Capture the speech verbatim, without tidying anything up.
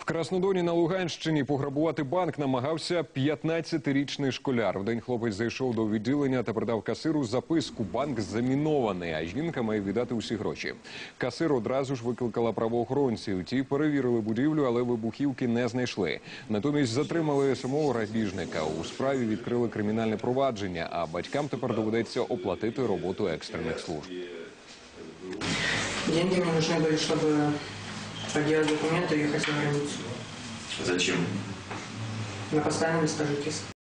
В Краснодоні на Луганщині пограбувати банк намагався п'ятнадцятирічний школяр. Вдень хлопець зайшов до відділення та передав касиру записку: банк замінований, а жінка має віддати усі гроші. Касир одразу ж викликала правоохоронців. Ті перевірили будівлю, але вибухівки не знайшли. Натомість затримали самого грабіжника. У справі відкрили кримінальне провадження, а батькам тепер доведеться оплатити роботу екстрених служб. Деньги мне нужны были, чтобы подделать документы и ехать за границу. Зачем? На постоянное место жительства.